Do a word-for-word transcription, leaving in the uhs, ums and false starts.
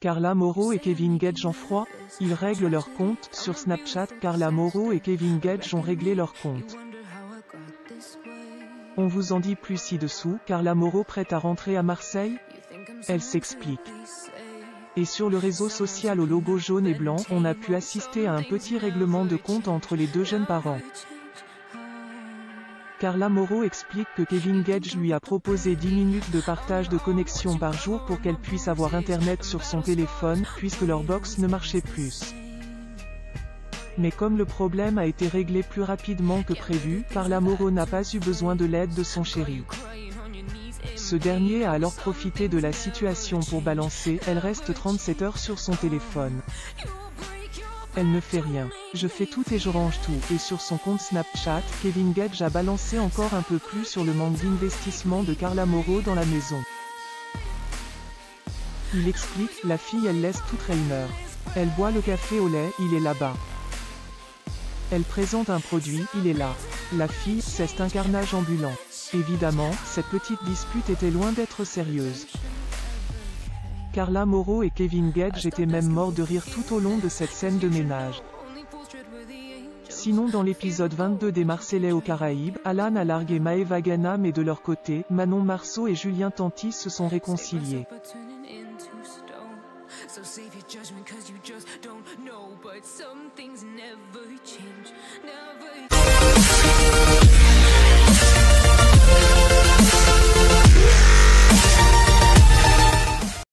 Carla Moreau et Kevin Gage en froid, ils règlent leur compte. Sur Snapchat, Carla Moreau et Kevin Gage ont réglé leur compte. On vous en dit plus ci-dessous. Carla Moreau prête à rentrer à Marseille? Elle s'explique. Et sur le réseau social au logo jaune et blanc, on a pu assister à un petit règlement de compte entre les deux jeunes parents. Carla Moreau explique que Kevin Gage lui a proposé dix minutes de partage de connexion par jour pour qu'elle puisse avoir internet sur son téléphone, puisque leur box ne marchait plus. Mais comme le problème a été réglé plus rapidement que prévu, Carla Moreau n'a pas eu besoin de l'aide de son chéri. Ce dernier a alors profité de la situation pour balancer « Elle reste trente-sept heures sur son téléphone. Elle ne fait rien. Je fais tout et je range tout ». Et sur son compte Snapchat, Kevin Gage a balancé encore un peu plus sur le manque d'investissement de Carla Moreau dans la maison. Il explique, la fille elle laisse tout traîner. Elle boit le café au lait, il est là-bas. Elle présente un produit, il est là. La fille, c'est un carnage ambulant. Évidemment, cette petite dispute était loin d'être sérieuse. Carla Moreau et Kevin Gage étaient même morts de rire tout au long de cette scène de ménage. Sinon dans l'épisode vingt-deux des Marseillais aux Caraïbes, Alan a largué Maëva Gana mais de leur côté, Manon Marceau et Julien Tanti se sont réconciliés. So save your judgment cause you just don't know. But some things never change, never change.